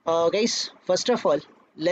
Guys first of all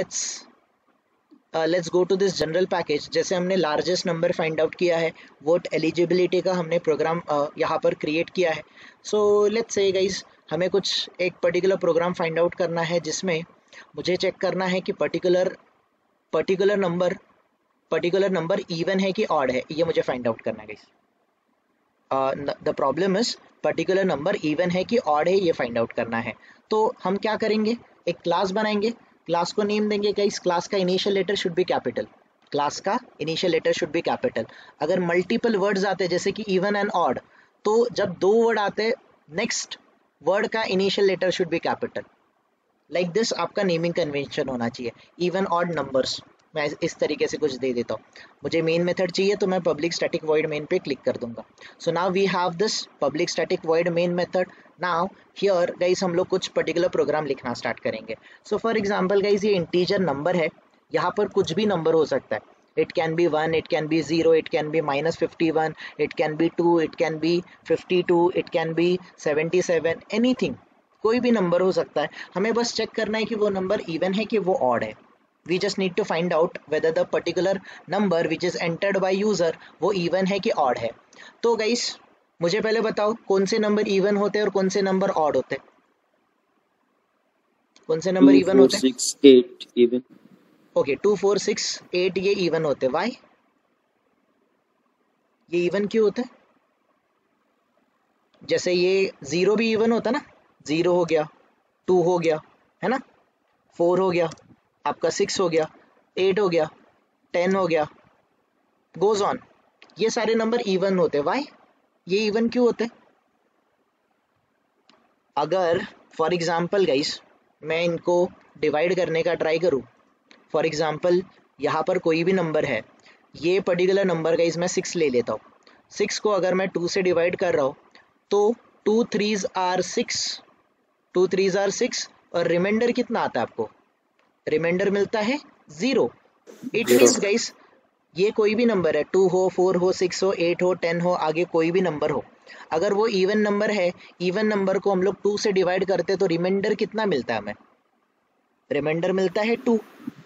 let's go to this general package. जैसे हमने largest number find out किया है, vote eligibility का हमने प्रोग्राम यहाँ पर क्रिएट किया है। सो लेट्स से गाइस हमें कुछ एक पर्टिकुलर प्रोग्राम फाइंड आउट करना है जिसमें मुझे चेक करना है कि पर्टिकुलर नंबर इवन है कि ऑड है, ये मुझे फाइंड आउट करना है guys. The problem is particular number even है कि ऑड है, ये फाइंड आउट करना है। तो हम क्या करेंगे, एक क्लास बनाएंगे, क्लास को नेम देंगे गाइस, क्लास का initial letter should be capital. Class का initial letter should be capital. अगर मल्टीपल वर्ड्स आते जैसे कि इवन एंड ऑड, तो जब दो वर्ड आते नेक्स्ट वर्ड का initial letter should be capital. Like this आपका नेमिंग कन्वेंशन होना चाहिए। इवन ऑड नंबर्स मैं इस तरीके से कुछ दे देता हूँ। मुझे मेन मेथड चाहिए तो मैं पब्लिक स्टैटिक वॉइड मेन पे क्लिक कर दूंगा। So now we have this public static void main method. Now here guys हम लोग कुछ पर्टिकुलर प्रोग्राम लिखना स्टार्ट करेंगे। सो फॉर एग्जांपल गाइस ये इंटीजर नंबर है, यहाँ पर कुछ भी नंबर हो सकता है। It can be 1, it can be 0, it can be -51, it can be 2, it can be 52, it can be 77, anything, कोई भी नंबर हो सकता है। हमें बस चेक करना है कि वो नंबर इवन है कि वो ऑड है। We just need to find out whether the particular number which is entered by user वो even है कि odd है। तो गाइस मुझे पहले बताओ कौन से नंबर इवन होते हैं और कौन से नंबर ऑड होते हैं। कौन से नंबर 2, इवन 4, होते हैं? 6, 8 even. ओके 2, 4, 6, 8 ये इवन होते हैं। वाई? ये इवन क्यों होते हैं? जैसे ये 0 भी इवन होता ना, 0 हो गया, 2 हो गया, है ना, 4 हो गया, आपका 6 हो गया, 8 हो गया, 10 हो गया, गोज ऑन। ये सारे नंबर इवन होते हैं। वाई? ये इवन क्यों होते हैं? अगर फॉर एग्जाम्पल गाइस मैं इनको डिवाइड करने का ट्राई करूँ, फॉर एग्जाम्पल यहाँ पर कोई भी नंबर है, ये पर्टिकुलर नंबर गाइस मैं 6 ले लेता हूँ। 6 को अगर मैं 2 से डिवाइड कर रहा हूँ तो 2 3s आर 6, 2 3s आर 6 और रिमाइंडर कितना आता है आपको? रिमाइंडर मिलता है 0। इट मीन्स गाइस ये कोई भी नंबर है, 2 हो, 4 हो, 6 हो, 8 हो, 10 हो, आगे कोई भी नंबर हो, अगर वो इवन नंबर है, इवन नंबर को हम लोग 2 से डिवाइड करते हैं तो रिमाइंडर कितना मिलता है हमें? रिमाइंडर मिलता है 2।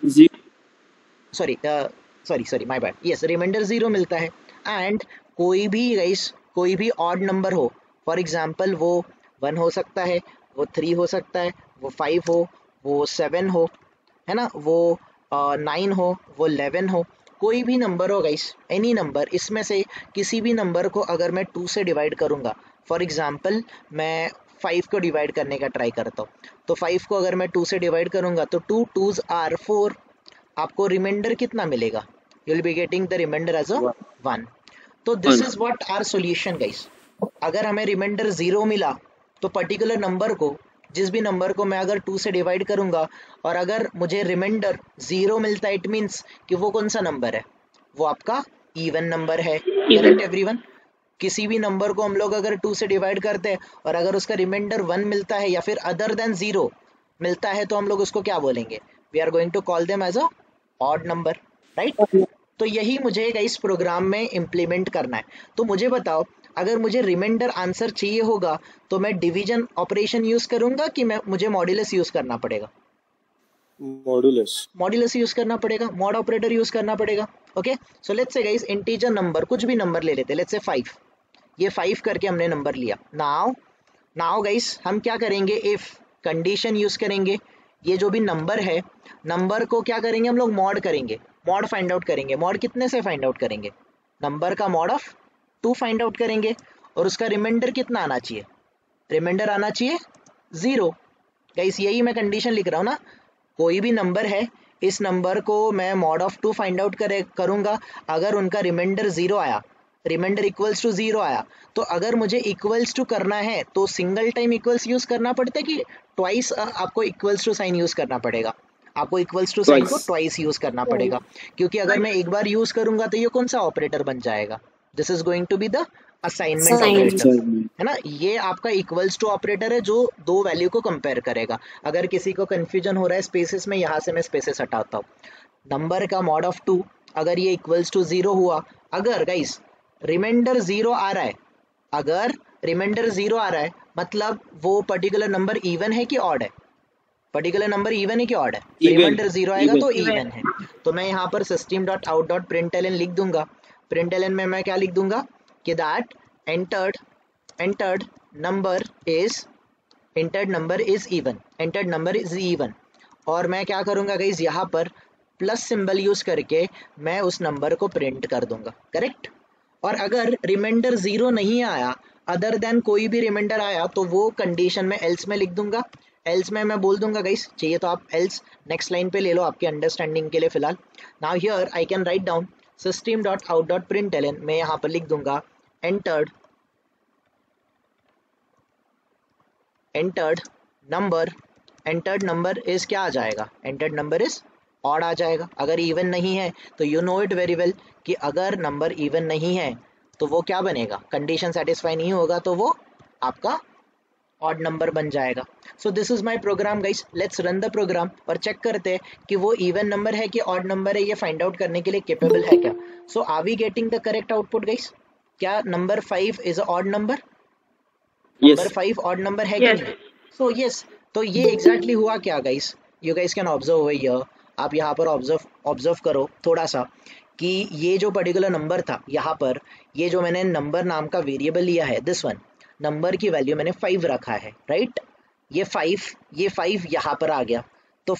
Sorry my bad, yes reminder 0 मिलता है। एंड कोई भी गाइस कोई भी ऑड नंबर हो, फॉर एग्जांपल वो 1 हो सकता है, वो 3 हो सकता है, वो 5 हो, वो 7 हो, है ना, वो 9 हो, वो 11 हो, कोई भी नंबर हो गाइस, एनी नंबर, इसमें से किसी भी नंबर को अगर मैं 2 से डिवाइड करूंगा, फॉर एग्जांपल मैं 5 को डिवाइड करने का ट्राई करता हूँ, तो 5 को अगर मैं 2 से डिवाइड करूंगा तो 2 2s आर 4, आपको रिमाइंडर कितना मिलेगा? You will be getting the reminder as a 1। तो this is what are solution guys. अगर हमें रिमाइंडर 0 मिला तो पर्टिकुलर नंबर को, जिस भी नंबर को मैं अगर 2 से डिवाइड करूंगा और अगर मुझे रिमाइंडर 0 मिलता है, इट मीन्स कि वो कौन सा नंबर है? वो आपका इवन नंबर है। Correct everyone? किसी भी नंबर को हम लोग अगर 2 से डिवाइड करते हैं और अगर उसका रिमाइंडर 1 मिलता है या फिर अदर देन 0 मिलता है तो हम लोग उसको क्या बोलेंगे? We are going to call them as a odd number, right? तो यही मुझे इस प्रोग्राम में इम्प्लीमेंट करना है। तो मुझे बताओ, अगर मुझे रिमाइंडर आंसर चाहिए होगा तो मैं डिवीजन ऑपरेशन यूज करूंगा कि मुझे मॉड्यूलस यूज करना पड़ेगा? मॉड्यूलस यूज करना पड़ेगा, मॉड ऑपरेटर यूज करना पड़ेगा। Okay, so let's say guys integer number, कुछ भी नंबर ले लेते हैं, लेट्स से 5। ये 5 करके हमने नंबर लिया। नाउ गाइस हम क्या करेंगे? इफ कंडीशन यूज करेंगे। ये जो भी नंबर है, नंबर को क्या करेंगे हम लोग? मॉड करेंगे, मॉड फाइंड आउट करेंगे। मॉड कितने से फाइंड आउट करेंगे? नंबर का मॉड ऑफ 2 फाइंड आउट करेंगे और उसका रिमाइंडर कितना आना चाहिए? रिमाइंडर आना चाहिए 0। गाइस यही मैं कंडीशन लिख रहा हूँ ना, कोई भी नंबर है, इस नंबर को मैं मॉड ऑफ 2 फाइंड आउट करूंगा, अगर उनका रिमाइंडर 0 आया, रिमाइंडर इक्वल्स टू 0 आया, तो अगर मुझे इक्वल्स टू करना है तो सिंगल टाइम इक्वल्स यूज करना पड़ता है कि ट्वाइस आपको इक्वल्स टू साइन यूज करना पड़ेगा? आपको इक्वल्स टू साइन को ट्वाइस यूज करना पड़ेगा, क्योंकि अगर मैं एक बार यूज करूंगा तो ये कौन सा ऑपरेटर बन जाएगा? This is going to be the assignment operator, है ना। ये आपका इक्वल्स टू ऑपरेटर है जो दो वैल्यू को कंपेयर करेगा। अगर किसी को कंफ्यूजन हो रहा है स्पेसेस में, यहाँ से मैं स्पेसेस हटाता हूँ। नंबर का मॉड ऑफ 2, अगर ये इक्वल्स टू 0 हुआ, अगर गाइस रिमाइंडर 0 आ रहा है, अगर रिमाइंडर 0 आ रहा है मतलब वो पर्टिकुलर नंबर इवन है कि ऑड है? पर्टिकुलर नंबर इवन है कि ऑड है? इवन रिमाइंडर 0 आएगा तो इवन इवन है। तो मैं यहाँ पर system.out.println लिख दूंगा। println में मैं क्या लिख दूंगा कि that entered number is even। और मैं क्या करूंगा गाइज, यहाँ पर प्लस सिंबल यूज करके मैं उस नंबर को प्रिंट कर दूंगा। करेक्ट। और अगर रिमाइंडर 0 नहीं आया, अदर देन कोई भी रिमाइंडर आया, तो वो कंडीशन में एल्स में लिख दूंगा। एल्स में मैं बोल दूंगा गाइस, चाहिए तो आप एल्स नेक्स्ट लाइन पे ले लो आपके अंडरस्टैंडिंग के लिए फिलहाल। Now here I can write down system.out.println मैं यहाँ पर लिख दूंगा entered नंबर इज क्या आ जाएगा? एंटर्ड नंबर इज ऑड आ जाएगा। अगर इवन नहीं है तो you know it very well कि अगर नंबर इवन नहीं है तो वो क्या बनेगा? कंडीशन सेटिस्फाई नहीं होगा तो वो आपका ऑड नंबर बन जाएगा। So this is my program guys, let's run the program और चेक करते हैं कि वो इवन नंबर है कि ऑड नंबर है, ये फाइंड आउट करने के लिए केपेबल है क्या। So are we getting the correct output guys? क्या number 5 is a odd number? Number 5 odd number है कि नहीं? So yes. तो ये एग्जैक्टली हुआ क्या guys, you guys can observe over here. आप यहाँ पर ऑब्जर्व करो थोड़ा सा कि ये जो पर्टिकुलर नंबर था यहाँ पर, ये जो मैंने नंबर नाम का वेरिएबल लिया है, दिस वन नंबर की वैल्यू मैंने 5 रखा है, राइट। ये 5 यहाँ पर आ गया। तो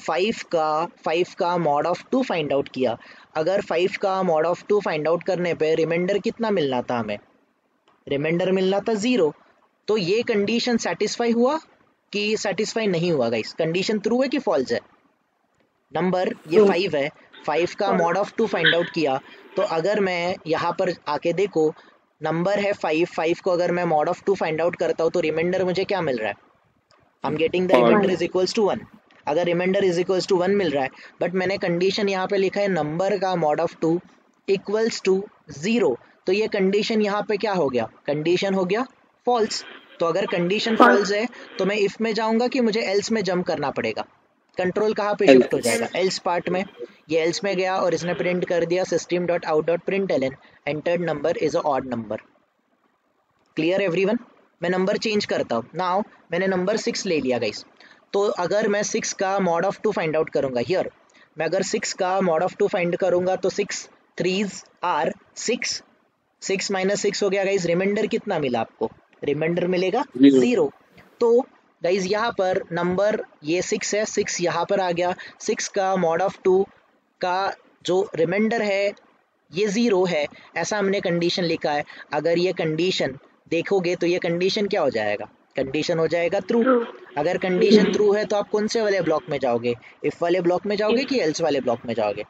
5 का मॉड ऑफ 2 फाइंड आउट किया। अगर 5 का मॉड ऑफ 2 फाइंड आउट करने पे रिमाइंडर कितना मिलना था हमें? रिमाइंडर मिलना था 0। तो ये कंडीशन सेटिस्फाई हुआ कि सेटिस्फाई नहीं हुआ गाइस? कंडीशन ट्रू है कि फॉल्स है? नंबर ये 5 है, 5 का मॉड ऑफ 2 फाइंड आउट किया। तो अगर मैं यहाँ पर आके देखो, नंबर है 5 को अगर मैं मॉड ऑफ 2 फाइंड आउट करता हूँ तो रिमाइंडर मुझे क्या मिल रहा है? I am getting the reminder is equals to 1। अगर रिमाइंडर इज इक्वल्स टू 1 मिल रहा है, बट मैंने कंडीशन यहाँ पे लिखा है नंबर का मॉड ऑफ 2 इक्वल्स टू 0। तो ये कंडीशन यहाँ पे क्या हो गया? कंडीशन हो गया फॉल्स। तो अगर कंडीशन फॉल्स है तो मैं इफ में जाऊंगा कि मुझे एल्स में जंप करना पड़ेगा? कंट्रोल कहाँ पे शिफ्ट हो जाएगा? एल्स पार्ट में। ये एल्स में गया और इसने प्रिंट कर दिया system.out.println entered number is a odd number। Clear everyone? मैं नंबर चेंज करता हूँ। नाउ मैंने नंबर 6 ले लिया गाइस। तो अगर मैं 6 का मॉड ऑफ 2 फाइंड आउट करूंगा, हियर मैं अगर 6 का मॉड ऑफ 2 फाइंड करूंगा तो 6 3s आर 6। 6 माइनस 6 हो गया गाइस। रिमाइंडर कितना मिला आपको? रिमाइंडर मिलेगा 0। तो गाइज यहाँ पर नंबर ये 6 है, 6 यहाँ पर आ गया। 6 का मॉड ऑफ 2 का जो रिमाइंडर है ये 0 है, ऐसा हमने कंडीशन लिखा है। अगर ये कंडीशन देखोगे तो ये कंडीशन क्या हो जाएगा? कंडीशन हो जाएगा ट्रू। अगर कंडीशन ट्रू है तो आप कौन से वाले ब्लॉक में जाओगे? इफ वाले ब्लॉक में जाओगे कि एल्स वाले ब्लॉक में जाओगे?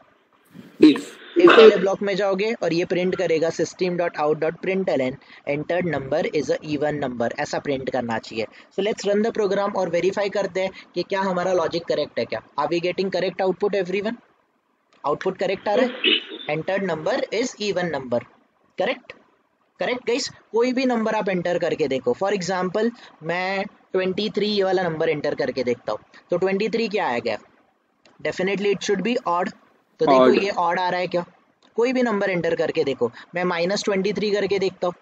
इफ वाले ब्लॉक में जाओगे और ये प्रिंट करेगा system.out.println entered number is a even number, ऐसा प्रिंट करना चाहिए। So let's run the program और वेरीफाई करते हैं कि क्या हमारा लॉजिक करेक्ट है क्या। Are we getting correct output everyone? Output correct आ रहा है? Entered number is even number. Correct? Correct guys. कोई भी नंबर आप एंटर करके देखो। फॉर एग्जांपल मैं 23 ये वाला नंबर एंटर करके देखता हूँ, तो 23 क्या आएगा? Definitely it should be odd. तो देखो ये ऑड आ रहा है क्या? कोई भी नंबर एंटर करके देखो। मैं -23 करके देखता हूँ।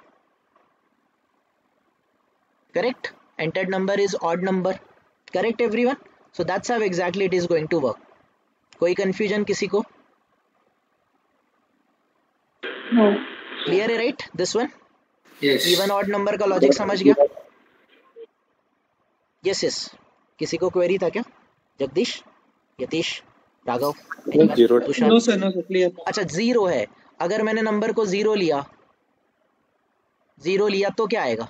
Correct? Entered number is odd number. Correct everyone? So that's how exactly it is going to work. कोई कंफ्यूजन किसी को? क्लियर है right this one? Even odd number का लॉजिक समझ गया? Yes yes. किसी को क्वेरी था क्या? Jagdish, Yatish, Raghav, Tushar? No sir, no sir, clear. अच्छा 0 है। अगर मैंने नंबर को 0 लिया तो क्या आएगा?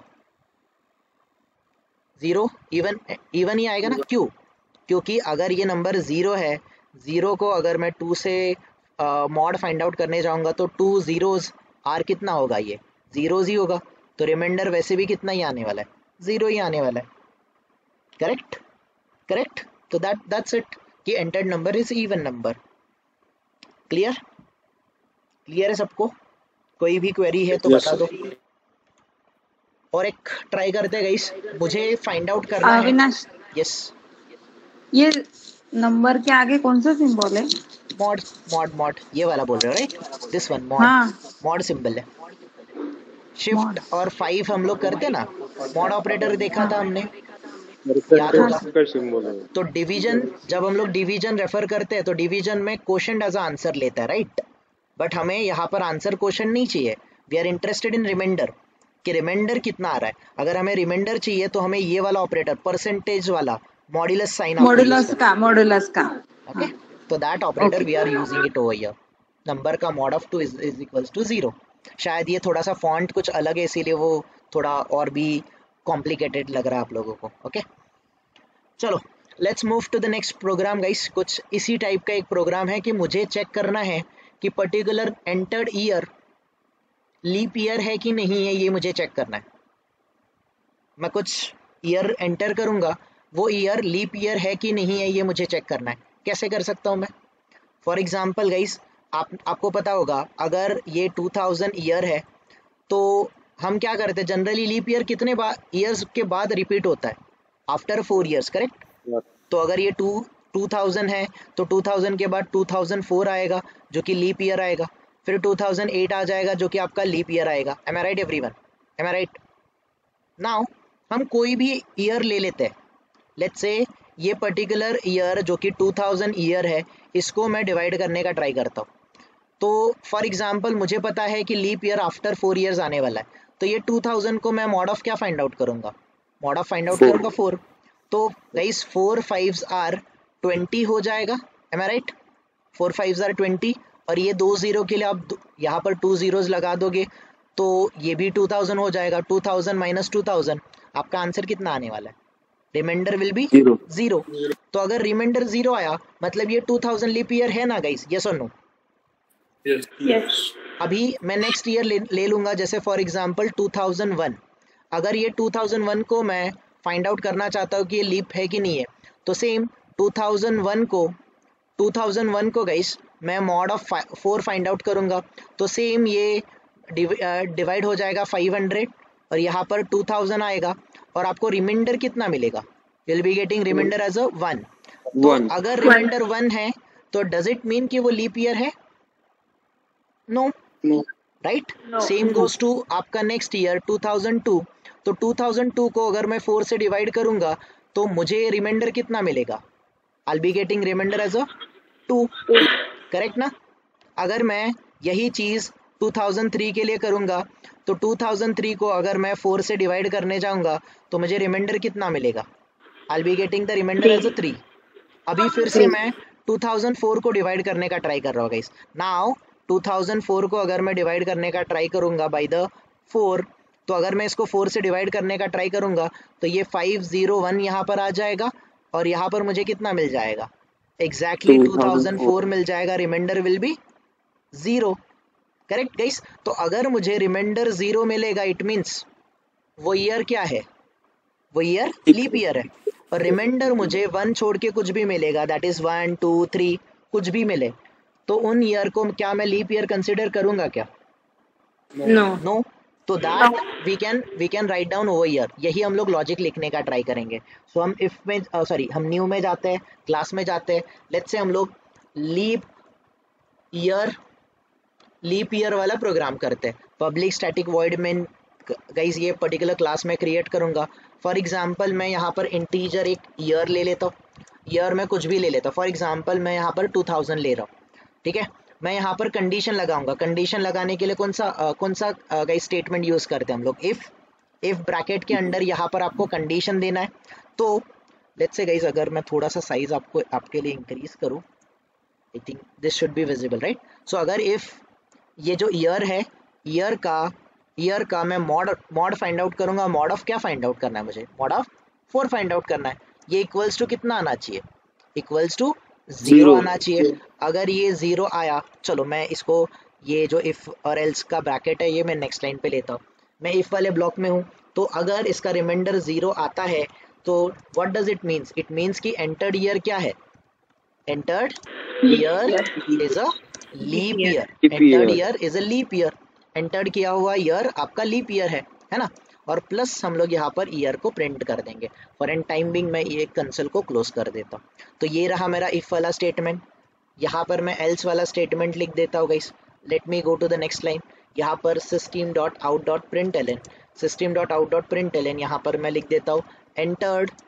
0 इवन ही आएगा ना? क्यों? क्योंकि अगर ये नंबर 0 है, 0 को अगर मैं 2 से मॉड फाइंड आउट करने जाऊंगा तो 2 zeros आर कितना होगा? ये 0s ही होगा। तो रिमाइंडर वैसे भी कितना ही आने वाला है? 0 ही आने वाला है। करेक्ट? करेक्ट। तो दैट्स इट कि entered number is even number. Clear? Clear है सबको? कोई भी क्वेरी है तो बता दो। और एक ट्राई करते गाइस, मुझे फाइंड आउट करना है। अविनाश, यस। ये नंबर के आगे कौन सा सिंबल है? मॉड ये वाला बोल रहे हो राइट? This one mod. हाँ, मॉड सिंबल है। शिफ्ट और 5 हम लोग करते ना, मॉड ऑपरेटर देखा था हमने। याद होगा। का सिंबल है। तो डिवीजन, जब हम लोग डिवीजन रेफर करते हैं तो डिवीजन में क्वोशंट एज आंसर लेता है, राइट। बट हमें यहाँ पर आंसर क्वोशंट नहीं चाहिए, we are interested in reminder कि रिमाइंडर कितना आ रहा है। अगर हमें रिमाइंडर चाहिए तो हमें ये वाला ऑपरेटर, परसेंटेज वाला मॉड्यूलस साइन आपको यूज करना है। मॉडुलस का ओके, तो that operator we okay are using it over here. Number का mod of 2 is equals to 0। शायद ये थोड़ा सा फॉन्ट कुछ अलग है, इसीलिए वो थोड़ा और भी कॉम्प्लिकेटेड लग रहा है आप लोगों को। ओके, चलो let's move to the next program guys. कुछ इसी टाइप का एक प्रोग्राम है कि मुझे चेक करना है कि particular entered year leap year है कि नहीं है, ये मुझे चेक करना है। मैं कुछ ईयर एंटर करूंगा, वो ईयर लीप ईयर है कि नहीं है, ये मुझे चेक करना है। कैसे कर सकता हूँ मैं? फॉर एग्जाम्पल गाइस, आपको पता होगा अगर ये 2000 ईयर है तो हम क्या करते हैं जनरली, लीप ईयर कितने ईयर्स के बाद रिपीट होता है? After 4 years, correct. तो अगर ये 2000 है तो 2000 के बाद 2004 आएगा जो कि लीप ईयर आएगा, फिर 2008 आ जाएगा जो कि आपका लीप ईयर आएगा। Am I right everyone? Am I right? Now हम कोई भी ईयर ले लेते हैं, लेट्स से ये पर्टिकुलर ईयर जो कि 2000 ईयर है, इसको मैं डिवाइड करने का ट्राई करता हूँ। तो फॉर एग्जांपल मुझे पता है कि लीप ईयर आफ्टर 4 ईयर्स आने वाला है, तो ये 2000 को मैं मॉड ऑफ क्या फाइंड आउट करूंगा? मॉड ऑफ फाइंड आउट करूंगा 4। तो गाइस 4 5s आर 20 हो जाएगा। M I right? 4 5s are 20, और ये 2 जीरो के लिए आप यहाँ पर 2 जीरोज लगा दोगे तो ये भी 2000 हो जाएगा। 2000 माइनस 2000, आपका आंसर कितना आने वाला है? Reminder will be 0। तो अगर रिमाइंडर 0 आया मतलब ये 2000 लीप ईयर है ना गाइस, यस और नो? यस अभी मैं नेक्स्ट ईयर ले लूंगा, जैसे फॉर एग्जांपल 2001। अगर ये 2001 को मैं फाइंड आउट करना चाहता हूँ कि ये लीप है कि नहीं है, तो सेम 2001 को गाइस मैं मॉड ऑफ 4 फाइंड आउट करूंगा, तो सेम ये डिवाइड हो जाएगा 500 और यहाँ पर 2000 आएगा, और आपको रिमाइंडर कितना मिलेगा? Will be getting reminder as a 1। तो अगर रिमाइंडर 1 है तो डज इट मीन कि वो लीप ईयर है? No, right. Same goes to आपका नेक्स्ट ईयर 2002। तो 2002 को अगर मैं 4 से डिवाइड करूंगा तो मुझे रिमाइंडर कितना मिलेगा? I be getting reminder as a 2, correct ना। अगर मैं यही चीज 2003 के लिए करूंगा तो 2003 को अगर मैं 4 से डिवाइड करने जाऊंगा तो मुझे रिमाइंडर कितना मिलेगा? I be getting the reminder as a 3। अभी फिर से मैं 2004 को डिवाइड करने का ट्राई कर रहा हूँ गाइस। नाउ 2004 को अगर मैं डिवाइड करने का ट्राई करूंगा बाय द 4, तो अगर मैं इसको 4 से डिवाइड करने का ट्राई करूंगा तो ये 501 यहाँ पर आ जाएगा, और यहाँ पर मुझे कितना मिल जाएगा? एग्जैक्टली 2004 मिल जाएगा। Reminder will be 0, correct guys. तो अगर मुझे रिमाइंडर 0 मिलेगा इट मीन्स वो ईयर क्या है? वो ईयर लीप ईयर है। और रिमाइंडर मुझे 1 छोड़ के कुछ भी मिलेगा, दैट इज 1 2 3 कुछ भी मिले, तो उन ईयर को क्या मैं लीप ईयर कंसिडर करूंगा क्या? नो। तो that we can write down over year. यही हम लोग लॉजिक लिखने का ट्राई करेंगे। सो हम इफ में सॉरी हम न्यू में जाते हैं, क्लास में जाते हैं। लेट्स से हम लोग लीप ईयर वाला प्रोग्राम करते हैं। पब्लिक स्टैटिक वॉइड में गाइस ये पर्टिकुलर क्लास में क्रिएट करूंगा। फॉर एग्जांपल मैं यहाँ पर इंटीजर एक ईयर ले लेता हूँ, ईयर में कुछ भी ले लेता हूँ। फॉर एग्जांपल मैं यहाँ पर 2000 ले रहा हूँ, ठीक है। मैं यहाँ पर कंडीशन लगाऊंगा। कंडीशन लगाने के लिए कौन सा गाइस स्टेटमेंट यूज करते हैं हम लोग? इफ ब्रैकेट के अंडर यहाँ पर आपको कंडीशन देना है। तो लेट्स से गाइस अगर मैं थोड़ा सा साइज आपके लिए इंक्रीज करूँ, I think this should be visible, right. So अगर इफ ये जो ईयर है, ईयर का मैं मॉड फाइंड आउट करूंगा। मॉड ऑफ क्या फाइंड आउट करना है मुझे? मॉड ऑफ 4 फाइंड आउट करना है। ये इक्वल्स टू कितना आना चाहिए? इक्वल्स टू 0 आना चाहिए। अगर ये 0 आया, चलो मैं इसको ये जो इफ और एल्स का ब्रैकेट है ये मैं नेक्स्ट लाइन पे लेता हूँ। मैं इफ वाले ब्लॉक में हूँ, तो अगर इसका रिमाइंडर 0 आता है तो what does it means? It means कि एंटर्ड ईयर क्या है? Entered year is a leap year. Entered year is a leap year. Entered किया हुआ ईयर आपका लीप ईयर है ना। और प्लस हम लोग यहाँ पर ईयर को प्रिंट कर देंगे। फॉर एन टाइम बिंग मैं ये कंसोल को क्लोज कर देता हूँ। तो ये रहा मेरा इफ वाला स्टेटमेंट। यहाँ पर मैं एल्स वाला स्टेटमेंट लिख देता हूँ guys. Let me go to the next line. यहाँ पर system.out.println यहाँ पर मैं लिख देता हूँ entered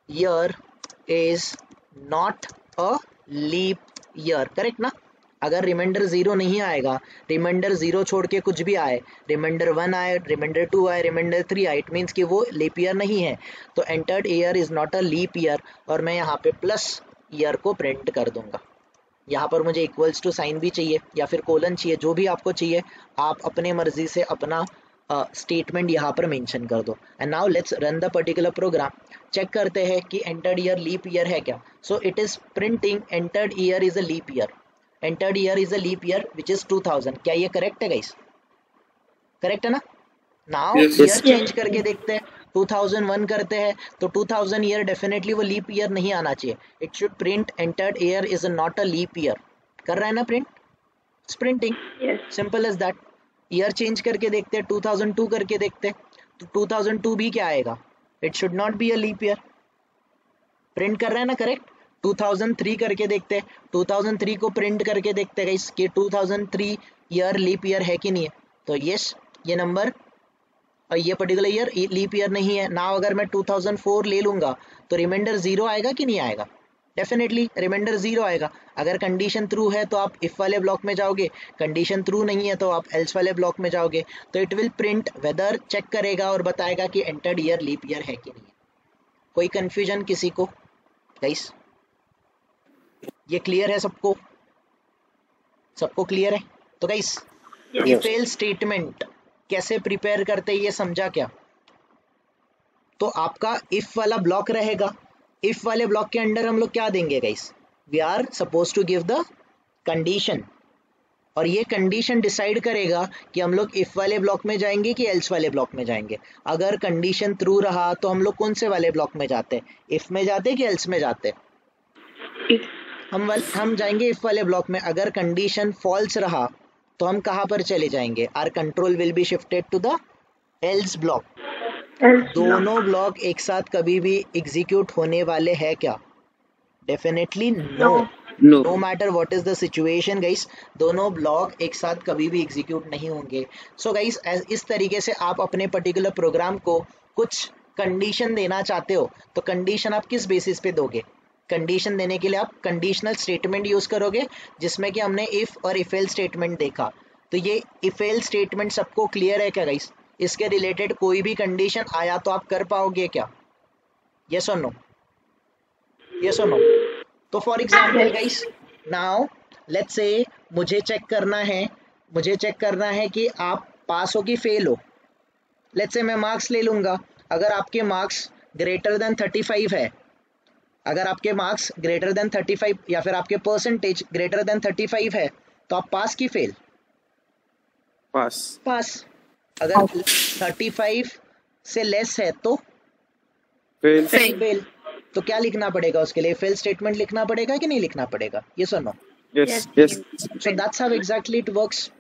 year is not a leap year, correct ना? अगर रिमाइंडर 0 नहीं आएगा, रिमाइंडर 0 छोड़ के कुछ भी आए, रिमाइंडर 1 आए, रिमाइंडर 2 आए, रिमाइंडर 3 आए, इट मीन्स कि वो लीप ईयर नहीं है। तो entered year is not a leap year, और मैं यहाँ पे प्लस ईयर को प्रिंट कर दूंगा। यहाँ पर मुझे इक्वल्स टू साइन भी चाहिए या फिर कोलन चाहिए, जो भी आपको चाहिए आप अपने मर्जी से अपना स्टेटमेंट यहाँ पर मेंशन कर दो। And now let's run the particular program. Check करते हैं कि एंटर्ड ईयर लीप ईयर है क्या। So it is printing entered year is a leap year, entered year is a leap year which is 2000। क्या ये correct है guys? Correct है ना? Now Yes. ईयर चेंज करके देखते हैं, 2001 करते हैं तो 2000 ईयर डेफिनेटली वो लीप ईयर नहीं आना चाहिए। It should print entered year is not a leap year. कर रहा है ना print? Printing Yes. Simple as that. Year change करके देखते हैं, 2002 करके देखते हैं तो 2002 भी क्या आएगा? It should not be a leap year. Print कर रहा है ना करेक्ट? 2003 करके देखते हैं, 2003 को प्रिंट करके देखते हैं कि 2003 ईयर लीप ईयर है कि नहीं है। तो यस, ये नंबर और ये पर्टिकुलर ईयर लीप ईयर नहीं है ना। अगर मैं 2004 ले लूंगा तो रिमाइंडर 0 आएगा कि नहीं आएगा? डेफिनेटली रिमाइंडर 0 आएगा। अगर कंडीशन ट्रू है तो आप इफ वाले ब्लॉक में जाओगे, कंडीशन ट्रू नहीं है तो आप एल्स वाले ब्लॉक में जाओगे। तो it will print whether, check करेगा और बताएगा कि एंटर्ड ईयर लीप ईयर है कि नहीं है। कोई कंफ्यूजन किसी को गाइस? ये क्लियर है सबको? सबको क्लियर है? तो गाइस इफ एल स्टेटमेंट कैसे प्रिपेयर करते हैं ये समझा क्या? तो आपका इफ वाला ब्लॉक रहेगा, इफ वाले ब्लॉक के अंडर हम लोग क्या देंगे guys? We are suppose to give the condition, और ये कंडीशन डिसाइड करेगा कि हम लोग इफ वाले ब्लॉक में जाएंगे कि एल्स वाले ब्लॉक में जाएंगे। अगर कंडीशन ट्रू रहा तो हम लोग कौन से वाले ब्लॉक में जाते हैं? इफ में जाते कि एल्स में जाते? हम जाएंगे इफ वाले ब्लॉक में। अगर कंडीशन फॉल्स रहा तो हम कहाँ पर चले जाएंगे? Our control will be shifted to the else block. दोनों ब्लॉक एक साथ कभी भी एग्जीक्यूट होने वाले हैं क्या? Definitely no. No. No matter what is the situation guys, दोनों ब्लॉक एक साथ कभी भी एग्जीक्यूट नहीं होंगे। सो गाइस इस तरीके से आप अपने पर्टिकुलर प्रोग्राम को कुछ कंडीशन देना चाहते हो तो कंडीशन आप किस बेसिस पे दोगे? कंडीशन देने के लिए आप कंडीशनल स्टेटमेंट यूज करोगे, जिसमें कि हमने इफ और इफ एल स्टेटमेंट देखा। तो ये इफ एल स्टेटमेंट सबको क्लियर है क्या गाइस? इसके रिलेटेड कोई भी कंडीशन आया तो आप कर पाओगे क्या? यस और नो? यस और नो? तो for example guys now let's say मुझे चेक करना है कि आप पास हो कि फेल हो। लेट्स से मैं मार्क्स ले लूंगा। अगर आपके मार्क्स ग्रेटर देन 35 है, अगर आपके मार्क्स ग्रेटर देन 35 या फिर आपके परसेंटेज ग्रेटर देन 35 है तो आप पास की फेल? Pass. पास। अगर 35 से लेस है तो Fail. फेल। तो क्या लिखना पड़ेगा उसके लिए? फेल स्टेटमेंट लिखना पड़ेगा कि नहीं लिखना पड़ेगा? ये सुनो। Yes. Yes. So that's how exactly it works.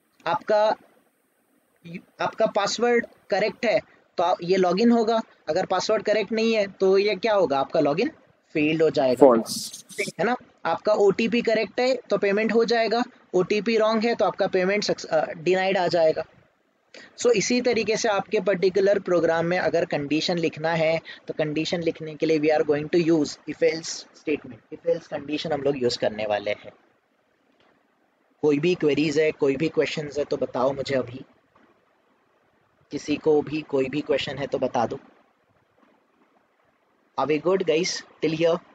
आपका पासवर्ड करेक्ट है तो ये लॉगिन होगा, अगर पासवर्ड करेक्ट नहीं है तो ये क्या होगा? आपका लॉगिन फेल्ड हो जाएगा, False. है ना? आपका ओटीपी करेक्ट है तो पेमेंट हो जाएगा, ओटीपी रॉन्ग है तो आपका पेमेंट डिनाइड आ जाएगा। सो इसी तरीके से आपके पर्टिकुलर प्रोग्राम में अगर कंडीशन लिखना है तो कंडीशन लिखने के लिए we are going to use if else statement, if else condition हम लोग यूज करने वाले हैं। कोई भी क्वेरीज है, कोई भी क्वेश्चंस है तो बताओ मुझे अभी। किसी को भी कोई भी क्वेश्चन है तो बता दो। Are we good guys till here?